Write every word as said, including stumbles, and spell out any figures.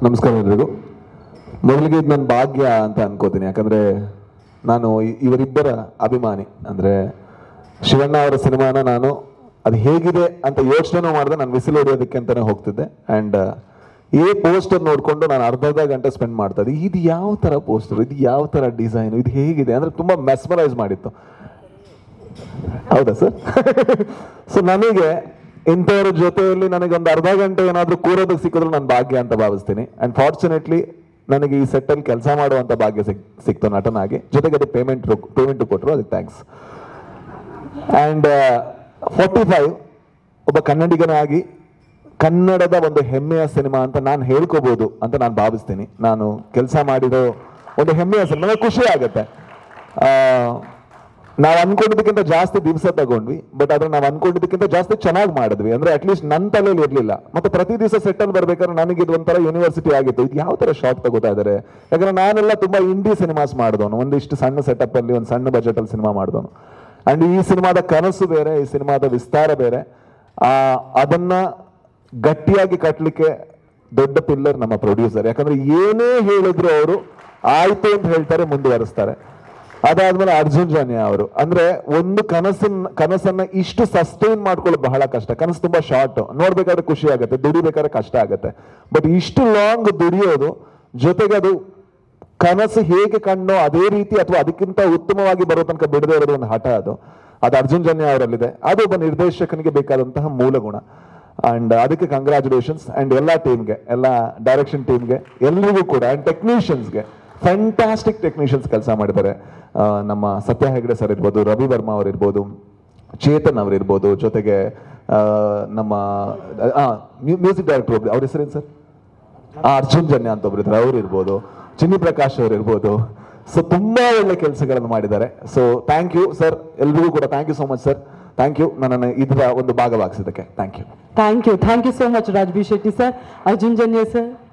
ನಮಸ್ಕಾರ ಎಲ್ರಿಗೂ. ಮೊದಲಿಗೆ ಇದು ನನ್ನ ಭಾಗ್ಯ ಅಂತ ಅನ್ಕೋತೀನಿ. ಯಾಕಂದರೆ ನಾನು ಇವರಿಬ್ಬರ ಅಭಿಮಾನಿ. ಅಂದರೆ ಶಿವಣ್ಣ ಅವರ ಸಿನಿಮಾನ ನಾನು ಅದು ಹೇಗಿದೆ ಅಂತ ಯೋಚನೆ ಮಾಡಿದೆ. ನಾನು ವಿಸಿಲ್ ಹೊಡೆಯೋದಕ್ಕೆ ಅಂತಲೇ ಹೋಗ್ತಿದ್ದೆ. ಆ್ಯಂಡ್ ಈ ಪೋಸ್ಟರ್ ನೋಡಿಕೊಂಡು ನಾನು ಅರ್ಧ ಅರ್ಧ ಗಂಟೆ ಸ್ಪೆಂಡ್ ಮಾಡ್ತಾ ಇದ್ದೆ. ಇದು ಯಾವ ಥರ ಪೋಸ್ಟರ್, ಇದು ಯಾವ ಥರ ಡಿಸೈನು, ಇದು ಹೇಗಿದೆ ಅಂದರೆ ತುಂಬ ಮೆಸ್ಮರೈಸ್ ಮಾಡಿತ್ತು. ಹೌದಾ ಸರ್? ಸೊ ನನಗೆ ಇಂಥವ್ರ ಜೊತೆಯಲ್ಲಿ ನನಗೆ ಒಂದು ಅರ್ಧ ಗಂಟೆ ಏನಾದರೂ ಕೂರೋದಕ್ಕೆ ಸಿಕ್ಕಿದ್ರು ನನ್ನ ಭಾಗ್ಯ ಅಂತ ಭಾವಿಸ್ತೀನಿ. ಆ್ಯಂಡ್ ಫಾರ್ಚುನೇಟ್ಲಿ ನನಗೆ ಈ ಸೆಟ್ಟಲ್ಲಿ ಕೆಲಸ ಮಾಡುವಂಥ ಭಾಗ್ಯ ಸಿಕ್ ಸಿಕ್ತು ನಟನಾಗಿ. ಜೊತೆಗೆ ಅದು ಪೇಮೆಂಟ್ ಪೇಮೆಂಟು ಕೊಟ್ಟರು, ಅದಕ್ಕೆ ಥ್ಯಾಂಕ್ಸ್. ಆ್ಯಂಡ್ ಫೋರ್ಟಿ ಫೈವ್ ಒಬ್ಬ ಕನ್ನಡಿಗನಾಗಿ ಕನ್ನಡದ ಒಂದು ಹೆಮ್ಮೆಯ ಸಿನಿಮಾ ಅಂತ ನಾನು ಹೇಳ್ಕೋಬೋದು ಅಂತ ನಾನು ಭಾವಿಸ್ತೀನಿ. ನಾನು ಕೆಲಸ ಮಾಡಿರೋ ಒಂದು ಹೆಮ್ಮೆಯ ಸಿನಿಮಾ, ನನಗೆ ಖುಷಿ ಆಗುತ್ತೆ. ನಾವು ಅನ್ಕೊಂಡಿದ್ದಕ್ಕಿಂತ ಜಾಸ್ತಿ ದಿವಸ ತಗೊಂಡ್ವಿ, ಬಟ್ ಆದ್ರೆ ನಾವು ಅನ್ಕೊಂಡಿದ್ದಕ್ಕಿಂತ ಜಾಸ್ತಿ ಚೆನ್ನಾಗಿ ಮಾಡಿದ್ವಿ. ಅಂದ್ರೆ ಅಟ್ಲೀಸ್ಟ್ ನನ್ನ ತಲೆಯಲ್ಲಿ ಇರಲಿಲ್ಲ. ಮತ್ತೆ ಪ್ರತಿ ದಿವಸ ಸೆಟ್ಟಲ್ಲಿ ಬರ್ಬೇಕಾದ್ರೆ ನನಗೆ ಇದು ಒಂಥರ ಯೂನಿವರ್ಸಿಟಿ ಆಗಿತ್ತು. ಇದು ಯಾವ ಥರ ಶಾರ್ಟ್ ತಗೋತಾ ಇದ್ದಾರೆ. ಯಾಕಂದ್ರೆ ನಾನೆಲ್ಲ ತುಂಬಾ ಇಂಡಿ ಸಿನಿಮಾಸ್ ಮಾಡಿದವನು, ಒಂದಿಷ್ಟು ಸಣ್ಣ ಸೆಟಪ್ ಅಲ್ಲಿ ಒಂದು ಸಣ್ಣ ಬಜೆಟ್ ಅಲ್ಲಿ ಸಿನಿಮಾ ಮಾಡಿದವನು. ಅಂಡ್ ಈ ಸಿನಿಮಾದ ಕನಸು ಬೇರೆ, ಈ ಸಿನಿಮಾದ ವಿಸ್ತಾರ ಬೇರೆ. ಆ ಅದನ್ನ ಗಟ್ಟಿಯಾಗಿ ಕಟ್ಟಲಿಕ್ಕೆ ದೊಡ್ಡ ಪಿಲ್ಲರ್ ನಮ್ಮ ಪ್ರೊಡ್ಯೂಸರ್. ಯಾಕಂದ್ರೆ ಏನೇ ಹೇಳಿದ್ರು ಅವರು ಆಯ್ತು ಅಂತ ಹೇಳ್ತಾರೆ, ಮುಂದುವರಿಸ್ತಾರೆ. ಅದಾದ್ಮೇಲೆ ಅರ್ಜುನ್ ಜನ್ಯ ಅವರು. ಅಂದ್ರೆ ಒಂದು ಕನಸನ್ನ ಕನಸನ್ನ ಇಷ್ಟು ಸಸ್ಟೈನ್ ಮಾಡ್ಕೊಳ್ಳೋದು ಬಹಳ ಕಷ್ಟ. ಕನಸು ತುಂಬಾ ಶಾರ್ಟ್, ನೋಡ್ಬೇಕಾದ್ರೆ ಖುಷಿ ಆಗುತ್ತೆ, ದುಡಿಬೇಕಾದ್ರೆ ಕಷ್ಟ ಆಗುತ್ತೆ. ಬಟ್ ಇಷ್ಟು ಲಾಂಗ್ ದುಡಿಯೋದು, ಜೊತೆಗೆ ಅದು ಕನಸು ಹೇಗೆ ಕಣ್ಣೋ ಅದೇ ರೀತಿ ಅಥವಾ ಅದಕ್ಕಿಂತ ಉತ್ತಮವಾಗಿ ಬರೋ ತನಕ ಬಿಡದೇ ಇರೋದು ಒಂದು ಹಠ. ಅದು ಅದು ಅರ್ಜುನ್ ಜನ್ಯ ಅವರಲ್ಲಿದೆ. ಅದು ಒಬ್ಬ ನಿರ್ದೇಶಕನಿಗೆ ಬೇಕಾದಂತಹ ಮೂಲ ಗುಣ. ಅಂಡ್ ಅದಕ್ಕೆ ಕಂಗ್ರ್ಯಾಚುಲೇಷನ್ಸ್. ಅಂಡ್ ಎಲ್ಲ ಟೀಮ್ಗೆ, ಎಲ್ಲ ಡೈರೆಕ್ಷನ್ ಟೀಮ್ಗೆ, ಎಲ್ರಿಗೂ ಕೂಡ, ಅಂಡ್ ಟೆಕ್ನಿಷಿಯನ್ಸ್ಗೆ, ಫ್ಯಾಂಟಾಸ್ಟಿಕ್ ಟೆಕ್ನಿಷಿಯನ್ಸ್ ಕೆಲಸ ಮಾಡಿದ್ದಾರೆ. ನಮ್ಮ ಸತ್ಯ ಹೆಗ್ಡೆ ಸರ್ ಇರ್ಬೋದು, ರವಿ ವರ್ಮಾ ಅವ್ರು ಇರ್ಬೋದು, ಚೇತನ್ ಅವ್ರು ಇರ್ಬೋದು, ಜೊತೆಗೆ ನಮ್ಮ ಮ್ಯೂಸಿಕ್ ಡೈರೆಕ್ಟರ್ ಒಬ್ರು, ಅವ್ರ ಹೆಸರೇನು ಸರ್? ಅರ್ಜುನ್ ಜನ್ಯ ಅಂತ ಒಬ್ರು ಇದ್ದಾರೆ, ಅವ್ರು ಇರ್ಬೋದು, ಚಿನ್ನಿ ಪ್ರಕಾಶ್ ಅವ್ರು ಇರ್ಬೋದು. ಸೊ ತುಂಬಾ ಒಳ್ಳೆ ಕೆಲಸಗಳನ್ನು ಮಾಡಿದ್ದಾರೆ. ಸೊ ಥ್ಯಾಂಕ್ ಯು ಸರ್, ಎಲ್ರಿಗೂ ಕೂಡ thank you so much sir. Thank you ನನ್ನನ್ನು ಇದರ ಒಂದು ಭಾಗವಾಗಿಸಿದ್ದಕ್ಕೆ. Thank you thank you thank you so much Raj B Shetty sir, Arjun Janya sir.